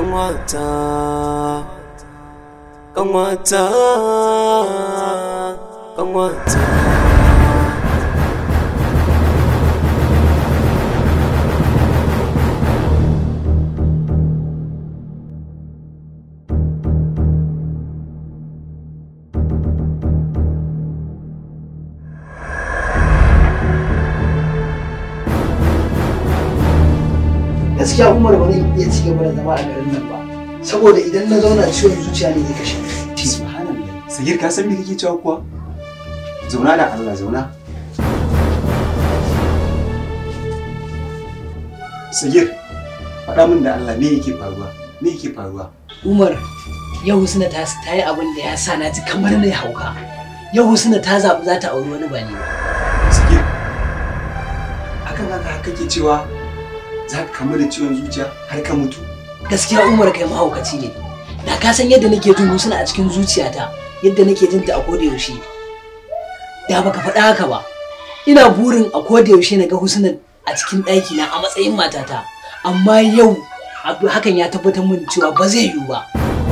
Kanwata, kanwata, kanwata. Gaskiya Umar ba zai iya ci gaba da zama a garin nan ba, saboda idan na zauna ciwon zuciya ne zai kashe ni. Subhanallah. Sagir ka san me kake cewa kuwa? Zauna da Allah zauna. Sagir, faɗa min da Allah me yake faruwa? Me yake faruwa? Umar, yau Husna ta yi abin da ya sa na ji kamar na hauka. Yau Husna ta zaɓi za ta auri wani ba ni ba. Sagir, akan haka kake cewa za ka kamu da ciwon zuciya har ka mutu? Gaskiya Umar kai mahaukaci ne. Da ka san yadda nake jin Husna a cikin zuciyata, yadda nake jin ta a koda yaushe. Da baka faɗa haka ba. Ina burin a koda yaushe na ga Husna a cikin ɗaki na a matsayin matata. Amma yau hakan ya tabbatar min cewa ba zai yiwu ba.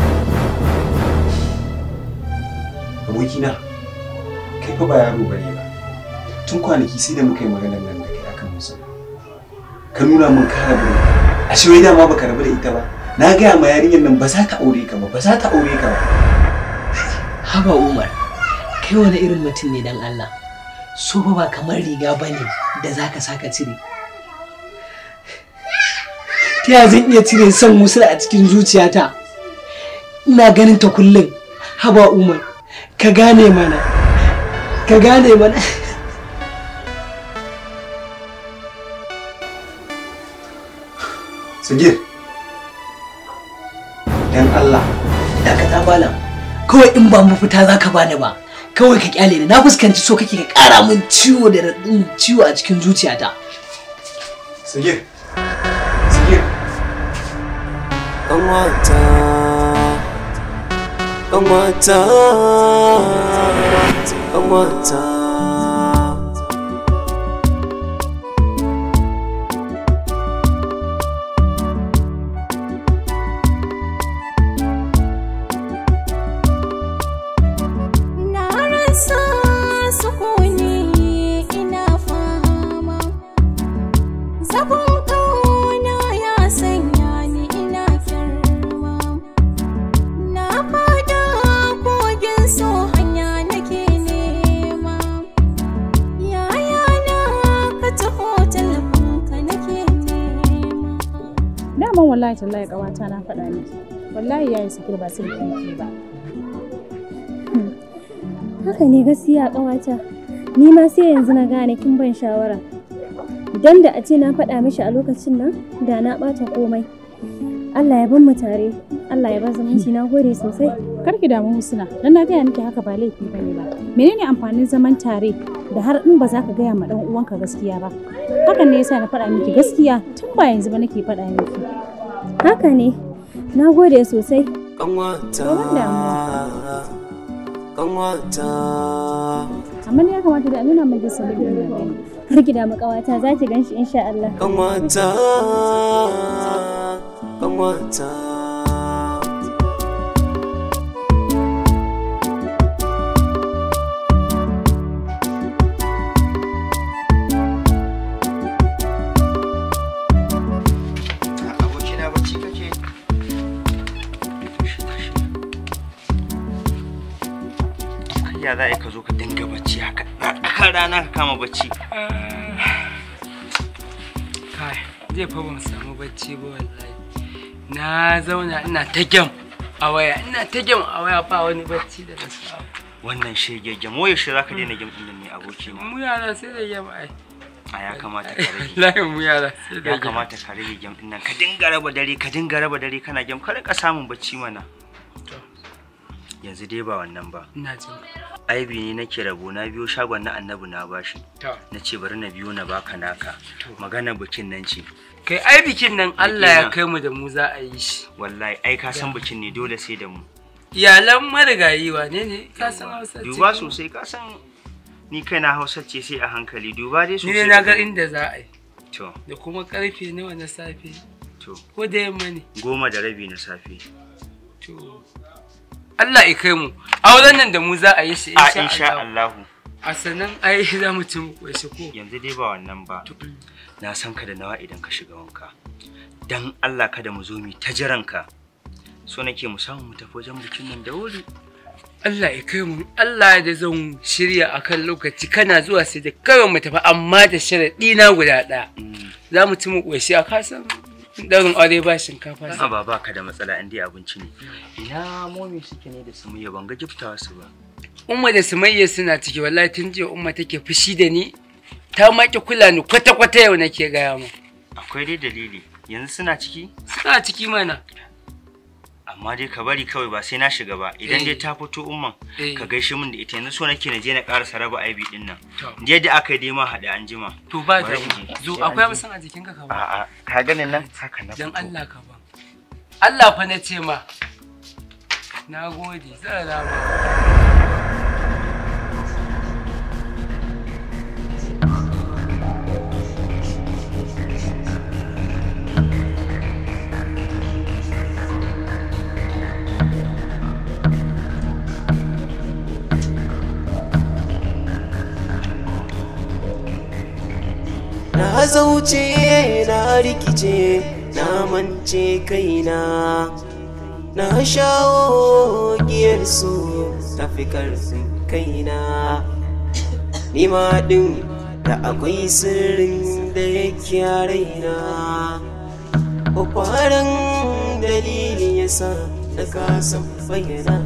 Abokina, kai fa ba yaro bane ba. Tun kwanaki sai da muka yi maganar nan da kai akan Musa. Ka nuna mun ka rabu. Ashe wai dama baka rabu da ita ba. Na gaya ma yarinyar nan ba za ta aure ka ba, ba za ta aure ka ba. Haba Umar, kai wani irin mutum ne dan Allah. So ba kamar riga bane da zaka saka cire. Ta yaya zan iya cire son Musa a cikin zuciyata? Ina ganin ta kullum. Haba Umar, ka gane mana. Ka gane mana. Sagir, dan Allah, dakata malam. Kawai in ba mafita zaka bani ba. Kawai ka kyale ni. Na fuskanci so kake ka kara min ciwo da radin ciwo a cikin zuciyata. Sagir. Sagir. Kanwata, kanwata, kanwata. Wallahi tallahi kawata na faɗa miki. Wallahi yayi Sakir ba sun kiki ba. Haka ne gaskiya kawata. Ni ma sai yanzu na gane kin ban shawara. Dan da a ce na faɗa mishi a lokacin nan da na ɓata komai. Allah ya bar mu tare. Allah ya bar zumunci. Na gode sosai. Kar ki damu Husna. Dan na gaya miki haka ba laifi bane ba. Menene amfanin zaman tare da har in ba za ka gaya ma dan uwanka gaskiya ba? Hakan ne yasa na faɗa miki gaskiya tun ba yanzu ba nake faɗa miki. Haka ne, na gode sosai. Kanwata, kanwata. Amma ya kamata da nuna mai gisa da gani. Har gida makawata za ki ganshi insha Allah. Kanwata, kanwata. Ya za ka zo ka dinga bacci haka tsakar rana ka kama bacci. Kai, zai fa ban samu bacci ba wallahi. Na zauna ina ta gem a waya, ba wani bacci da na samu. Wannan shege gem, wai yaushe zaka daina gem din ne aboki na? Mu yara sai da gem ai. A ya kamata ka rage. Wallahi mu yara sai da Ya kamata ka rage gem din nan, ka dinga raba dare kana gem, ka rika samun bacci mana. Yanzu dai ba wannan ba. Ina jin. Aibi ne nake rabo na biyo shagon na Annabi na bashi. Na ce bari na biyo na baka naka. Magana bikin nan ce. Kai ai bikin nan Allah ya kai mu da mu za a yi shi. Wallahi ai ka san bikin ne dole sai da mu. Iyalan marigayi wane ne? Ka san Hausa ce. Duba sosai ka san ni kaina Hausa ce sai a hankali. Duba dai sosai. Ni ne na ga inda za a yi. To. Da kuma karfe nawa na safe. To. Ko da yamma ne? 10:30 na safe. To. Allah ya kai mu. Auren nan da mu za a yi shi insha Allah. A sanan ai za mu ci mu kwashi ko. Yanzu dai ba wannan ba. Na san ka da nawa idan ka shiga wanka. Dan Allah kada mu zo mu ta jiranka. So nake mu samu mu tafi wajen bikin nan da wuri. Allah ya kai mu. Allah da zan shirya akan lokaci kana zuwa sai da kawai mu tafi amma da sharadi na guda ɗaya. Za mu ci mu kwashi a kasan darin aure ba shinkafa. Ba ka da matsala in dai abinci ne. Ina momi suke ne da Sumayya ban ga giftawa su ba. Umma da Sumayya suna ciki wallahi tun jiya Umma take fushi da ni. Ta maki kula ni kwata-kwata yau nake gaya mu. Akwai dai dalili. Yanzu suna ciki? Suna ciki mana. Amma dai ka bari kawai ba sai na shiga ba. Idan dai ta fito Umman ka gaishe min da ita yanzu so nake na je na ƙarasa raba aibi din nan. Yadda aka yi dai ma haɗe an jima. To ba da zo akwai musan a jikinka ka ba. A'a ka ganin nan haka na. Dan Allah ka ba. Allah fa na ce ma. Nagode zan rama. Na zauce na rikice na mance kaina na shawo giyar su tafi karfin kaina ni ma din da akwai sirrin da yake raina kwakwaran dalili yasa na kasa bayyana.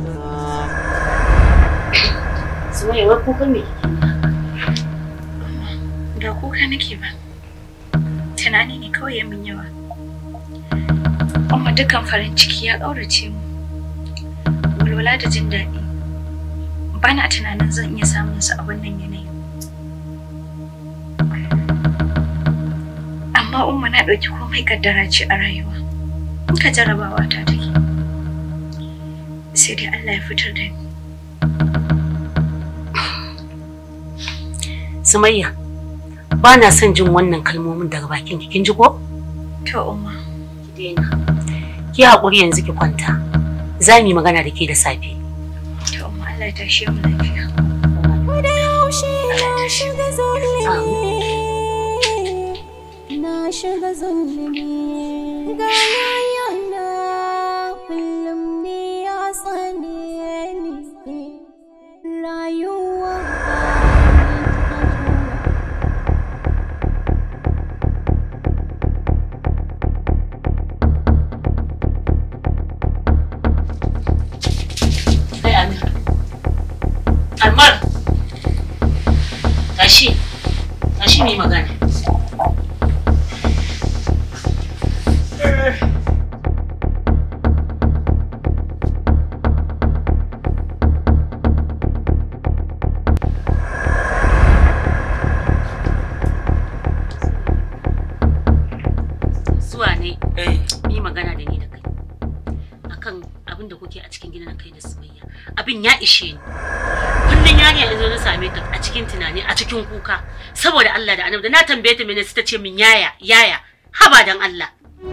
Sumayya wai kuka me da kuka nake ba, tunani ne kawai ya min yawa. Amma dukkan farin ciki ya ƙaurace mu, walwala da jin daɗi ba na tunanin zan iya samun su a wannan yanayi. Amma umma na ɗauki komai kaddara ce a rayuwa, in ka jarabawa ta take sai dai Allah ya fitar da ni. Sumayya, ba na son jin wannan kalmomin daga bakin ki, kin ji ko? To umma, ki daina. Ki haƙuri yanzu ki kwanta. Za mu yi magana da ke da safe. To umma, Allah ya tashe mu lafiya. Da yaushe na shiga zulumi. Na shiga zulumi. Ga yana kullum ne ya tsane ni. Rayuwa Almar, tashi mai magana. Zuwa ne, yi magana da ni da kai. Akan abin da kuke a cikin gidan kai da Sumayya. Abin ya ishe ni. Kullum yarinya da zo na same ta a cikin tunani, a cikin kuka. Saboda Allah da Annabi da na tambaye ta mene ta ce min yaya, haba dan Allah.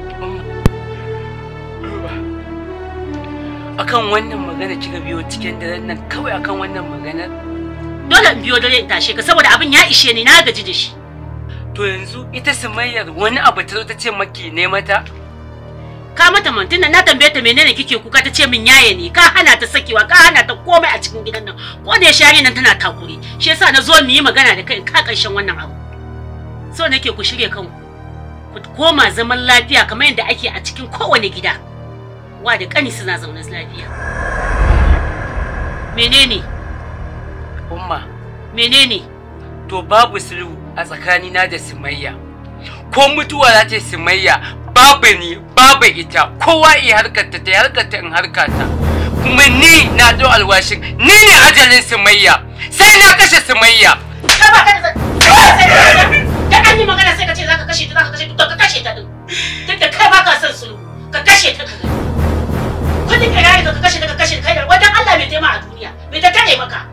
Akan wannan magana kika biyo cikin daren nan kawai akan wannan magana? Dole in biyo dare in tashe ka saboda abin ya ishe ni, na gaji da shi. To yanzu ita Sumayyar wani abu ta zo ta ce maki ne mata? Ka mata mantina na tambaye ta menene kike kuka ta ce min yaye ne, ka hana ta sakewa, ka hana ta komai a cikin gidan nan. Ko da shari nan tana takuri. Shi yasa na zo mu yi magana da kai ka karshen wannan abu. So nake ku shirye kanku. Ku koma zaman lafiya kamar yadda ake a cikin kowane gida. Wa da kani suna zaune lafiya. Menene? Umma, menene? To babu sulhu a tsakanina da Sumayya. Ko mutuwa za ta Sumayya babu ni babu ita, kowa yi harkarta ta harkarta in harkata. Kuma ni na zo alwashin ni ne ajalin Sumayya, sai na kashe Sumayya. Da an yi magana sai ka ce zaka kashe ta, to ka kashe ta din. Tunda kai baka son sulhu, ka kashe ta ka gani. Kudin ka yayi ka kashe ta, ka kashe kai da wajen Allah bai taimaka a duniya, bai ta tare maka.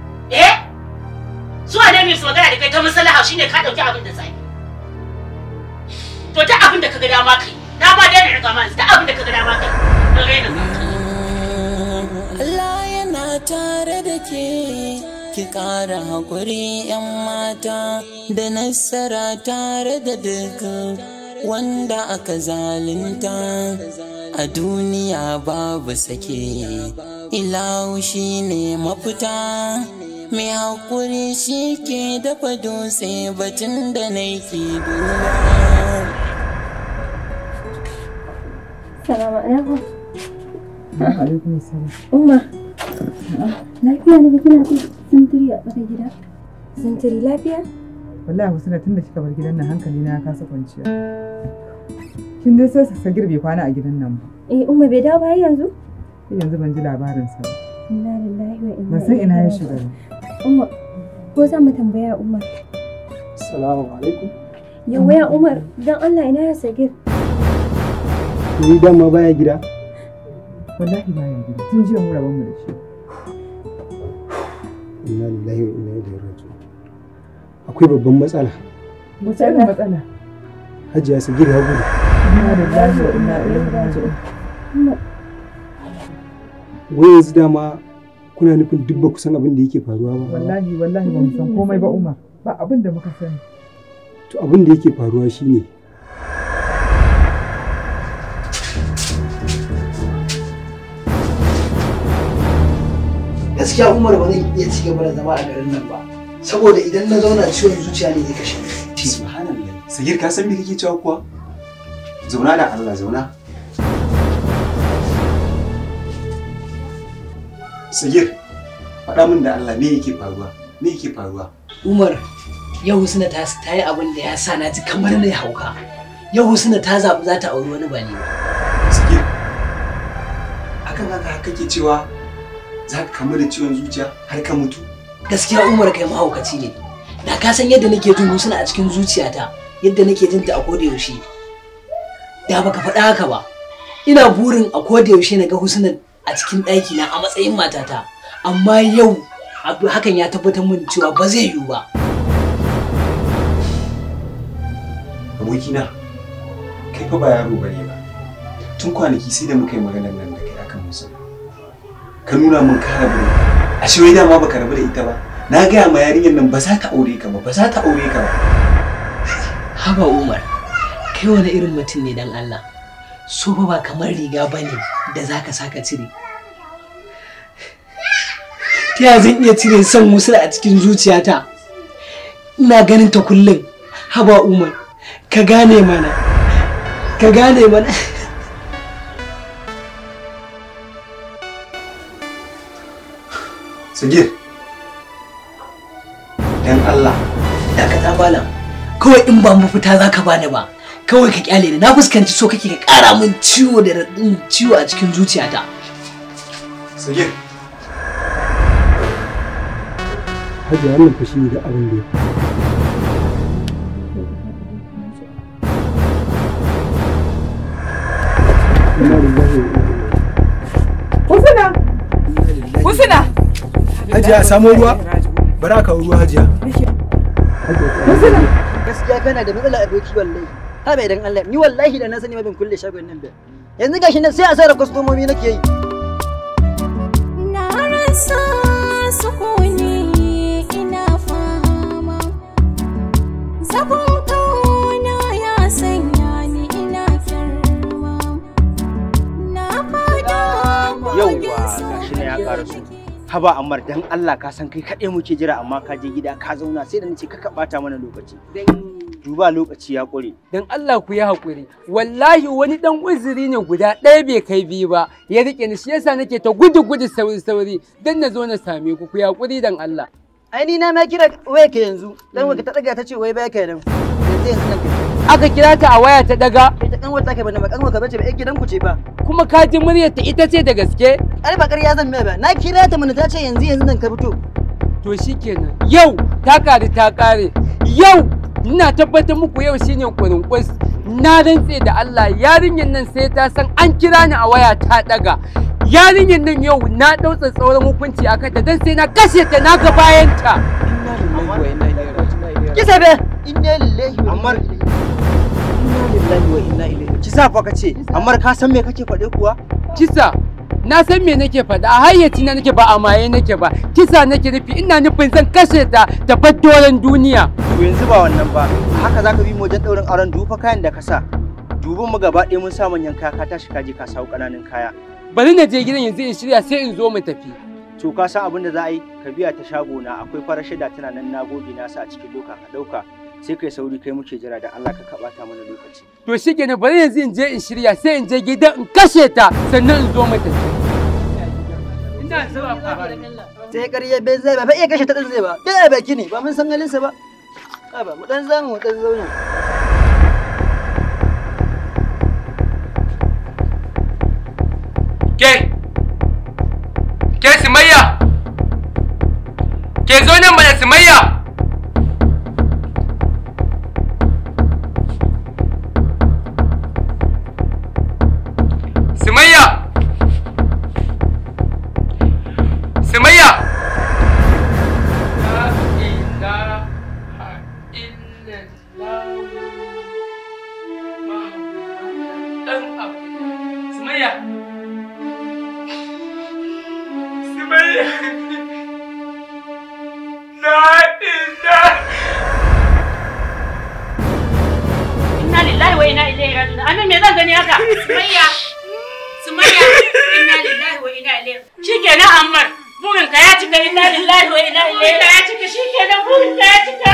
Zuwa ne mai magana da kai ta musalaha shine ka dauki abin da zai. To ta abin da ka ga dama kai, Na ba dai riga ma ta abin da ka ga dama kai. Ka raina ka. Allah yana tare da ke, ki ƙara haƙuri 'yan mata da nasara tare da duka wanda aka zalunta a duniya babu sake. Ilahu shi ne mafita, mai haƙuri shi ke dafa dutse batun da na ke duba. Salamu alaikum. Alaikum salam. Umma, lafiya ne kina ta sintiri a tsakar gida? Sintiri lafiya? Wallahi Husna tun da kika bar gidan nan hankali na ya kasa kwanciya. Kin dai sai Sagir bai kwana a gidan nan ba. Umma bai dawo ba yanzu? Yanzu ban ji labarin sa ba. Inna lillahi wa inna ilaihi. Ban san ina ya shiga ba. Umma, ko za mu tambaya Umar? Assalamu alaikum. Yawa ya Umar, dan Allah ina ya Sagir? Ni dama baya gida. Wallahi baya gida. Tun jiya mu rabon mu da shi. Inna lillahi wa inna ilaihi raji'un. Akwai babban matsala. Wace irin matsala? Hajiya Sagir ya gudu. Inna lillahi wa inna ilaihi raji'un. Wai yanzu dama kuna nufin duk ba ku san abin da yake faruwa ba? Wallahi ba mu san komai ba Umar. Ba abin da muka sani. To abin da yake faruwa shine gaskiya Umar ba zai iya ci gaba da zama a garin nan ba saboda idan na zauna ciwon zuciya ne zai kashe ni. Subhanallah. Sagir ka san me kake cewa kuwa? Zauna da Allah zauna. Sagir, faɗa min da Allah me yake faruwa? Me yake faruwa? Umar, yau Husna ta yi abin da ya sa na ji kamar na hauka. Yau Husna ta zaɓi za ta auri wani ba ni ba. Sagir, akan haka kake cewa za ka kamu da ciwon zuciya har ka mutu? Gaskiya Umar kai mahaukaci ne. Da ka san yadda nake jin Husna a cikin zuciyata, yadda nake jin ta a koda yaushe. Da baka faɗa haka ba. Ina burin a koda yaushe na ga Husna a cikin ɗaki na a matsayin matata. Amma yau hakan ya tabbatar min cewa ba zai yiwu ba. Abokina, kai fa ba yaro bane ba. Tun kwanaki sai da muka yi maganar nan da kai akan musu. Ka nuna mun ka rabu da ita. Ashe wai dama baka rabu da ita ba. Na gaya ma yarinyar nan ba za ta aure ka ba, ba za ta aure ka ba. Haba Umar, kai wani irin mutum ne dan Allah. So ba kamar riga bane da zaka saka cire. Ta yaya zan iya cire son Musa a cikin zuciyata? Ina ganin ta kullum. Haba Umar, ka gane mana. Ka gane mana. Sagir. Dan Allah. Dakata malam. Kawai in ba mafita zaka bani ba. Kawai ka kyale ni. Na fuskanci so kake ka kara min ciwo da radin ciwo a cikin zuciyata. Sagir. Hajiya wannan fa shine da abin da ya Husna! Husna! Hajiya samo ruwa? Bara ka ruwa Hajiya. Husna! Gaskiya kana da matsala aboki wallahi. Ha bai dan Allah, ni wallahi da na sani ma ban kulle shagon nan ba. Yanzu gashi nan sai asarar kwastomomi nake yi. Na rasa sukuni ina fama. Sabon kauna ya sanya ni ina kirma. Na fada yauwa gashi ne ya karasu. Haba Ammar dan Allah ka san kai kaɗai muke jira amma ka je gida ka zauna sai da nace ka ɓata mana lokaci. Duba lokaci ya ƙure. Dan Allah ku yi haƙuri. Wallahi wani dan uzuri ne guda ɗaya bai kai biyu ba. Ya rike ni shi yasa nake ta gudu sauri dan na zo na same ku yi haƙuri dan Allah. Ai ni na ma kira waya ka yanzu. Dan waka ta daga ta ce wai baya kai nan. Yanzu nan kai. Aka kira ta a waya ta daga. Ita kan wata kai bane ba kan waka bace ba ai gidan ku ce ba. Kuma ka ji muryar ta ita ce da gaske? Ai ba ƙarya zan mai ba. Na kira ta mun ta ce yanzu nan ka fito. To shikenan. Yau ta ƙare. Yau ina tabbatar muku yau shine kurunkus. Na rantse da Allah yarinyar nan sai ta san an kira ni a waya ta daga. Yarinyar nan yau na dautsa tsauran hukunci a kanta dan sai na kashe ta na ga bayanta. Inna lillahi wa inna ilaihi raji'un. Kisa be. Inna lillahi wa inna ilaihi raji'un. lillahi wa inna ilaihi. Kisa fa kace, amma ka san me kake faɗe kuwa? Kisa, na san me nake faɗa, a hayyaci na nake ba a maye nake ba. Kisa nake nufi, ina nufin zan kashe ta ta doron duniya. To yanzu ba wannan ba, haka zaka bi mu wajen ɗaurin auren dufa kayan da ka sa. Dubin mu gaba ɗaya mun sa manyan kaya ka tashi ka je ka sawo ƙananan kaya. Bari na je gidan yanzu in shirya sai in zo mu tafi. To ka san abin da za a yi, ka biya ta shago na akwai farar shida tana nan na goge na sa a cikin doka ka ɗauka. Sai kai sauri kai muke jira da Allah ka kaɓata mana lokaci. To shikenan bari yanzu in je in shirya sai in je gidan in kashe ta sannan in zo mu tafi. Ina zuwa fa. Sai ƙarya bai zai ba iya kashe ta ɗin zai ba. Bai baki ne ba mun san halinsa ba. Ba mu dan zamu dan zauna. Ke Sumayya! Ke zo nan mana Sumayya! Sumayya! Sumayya! La ilaha illallah Muhammad dan Abdullah. Sumayya! Sumayya! La ilaha. Inna lillahi wa inna ilaihi raji'un. Anan me zan gani haka? Sumayya! Sumayya! Inna lillahi wa inna ilaihi. Shikenan Ammar, burin ka ya cika. Inna lillahi wa inna ilaihi. Burin ka ya cika, shikenan burin ka ya cika.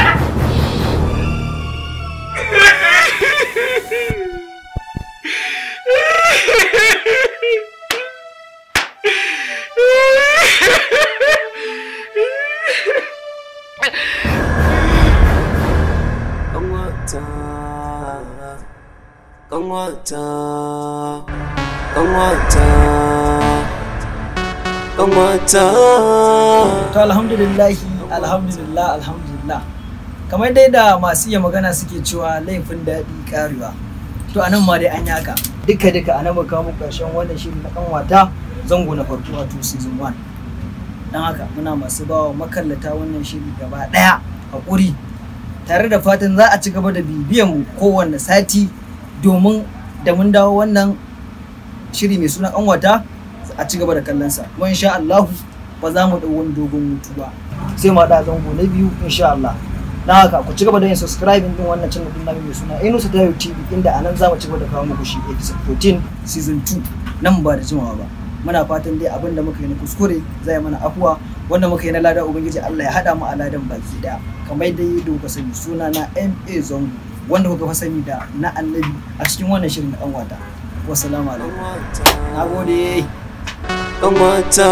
To alhamdulillah. Kamar dai da masu iya magana suke cewa laifin daɗi karewa. To anan ma dai an yi haka. Duka anan muka kawo muku ƙarshen wannan shiri na ƙanwata zango na farko wato season 1. Dan haka muna masu bawa makallata wannan shiri gaba ɗaya haƙuri. Tare da fatan za a ci gaba da bibiyan mu kowanne sati domin da mun dawo wannan shiri mai suna ƙanwata a ci gaba da kallon sa. Kuma insha Allah ba za mu ɗau wani dogon hutu ba. Sai mu haɗa zango na biyu insha Allah. Na haka ku ci gaba da yin subscribing din wannan channel din namu mai suna Enusa Tayo TV inda anan za mu ci gaba da kawo muku shi episode 14 season 2 nan ba da jimawa ba. Muna fatan dai abin da muka yi na kuskure zai mana afuwa, wanda muka yi na lada ubangiji Allah ya hada mu a ladan baki daya. Kamar dai yadda kuka sani suna na MA Zongo wanda kuka fa sani da na Annabi a cikin wannan shirin na Kanwata. Wassalamu alaikum. Nagode. Kanwata.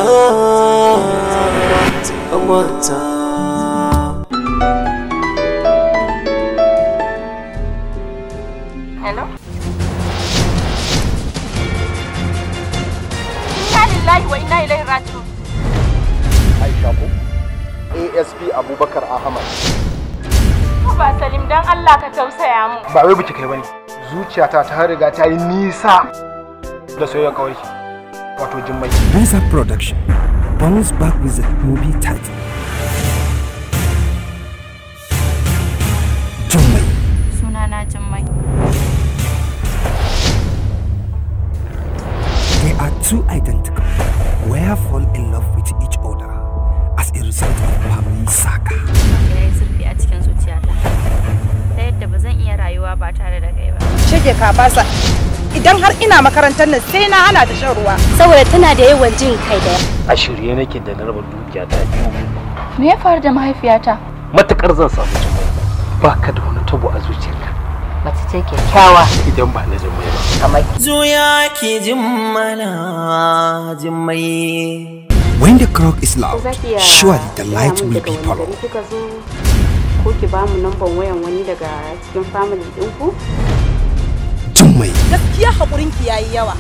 Hello? Inna lillahi wa inna ilaihi raji'un. Aisha ko? ASP Abubakar Ahmad. Ba Salim dan Allah ka tausaya mu. Ba wai biki kai bane. Zuciyata ta riga ta yi nisa da soyayya kawai. Wato Jummai. Rise Up Production bounce back with the movie title Jummai. Sunana Jummai. They are two identical, where fall in love with each other as a result of family saga. Ya yi zurfi a cikin zuciyata, ta yadda ba zan iya rayuwa ba tare da kai ba. Shege ka fasa, idan har ina makarantar nan sai na hana ta shan ruwa. Saboda tana da yawan jin kai da. A shirye nake da na raba dukiyata biyu. Me ya faru da mahaifiyata? Matakar zan samu Jummai, ba ka da wani tabo a zuciyarka. Mace ce kyakkyawa idan ba na Jummai ba. Kamar zuya ki Jummai. When the clock is loud, surely the light will be followed. Ko ki ba mu namban wayan wani daga cikin family ɗinku? Jummai. Gaskiya haƙurinki yayi yawa.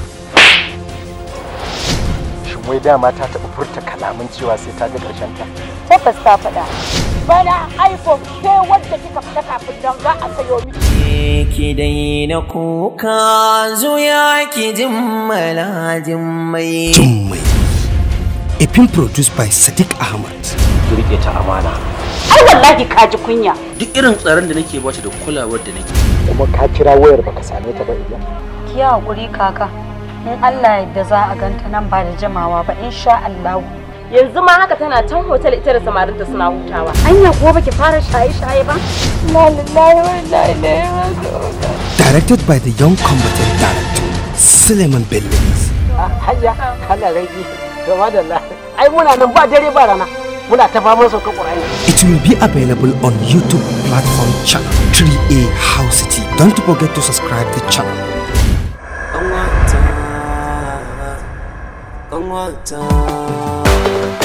Shin wai dama ta taɓa furta kalaman cewa sai ta ga ƙarshen ta? Tabbas ta faɗa. Bana iPhone sai wanda kika fita kafin don za a sayo miki. Ki daina kuka zuya ki Jummai. A film produced by Sadiq Ahmad. Ki rike ta amana. Ai wallahi ka ji kunya. Duk irin tsaron da nake bata da kulawar da nake kuma ka kira wayar baka same ta ba idan. Ki hakuri kaka. In Allah yadda za a ganta nan ba da jimawa ba insha Allah. Yanzu ma haka tana can hotel ita da samarinta suna hutawa. Anya kuwa baki fara shaye-shaye ba? La lillahi wa inna ilaihi raji'un. Directed by the young combatant director Suleiman Bello. Hajiya, Allah rage. Gaba da Allah. Ai muna nan ba dare ba rana. Muna ta faman sauka Qur'ani. It will be available on YouTube platform channel 3A House City. Don't forget to subscribe the channel. Come on,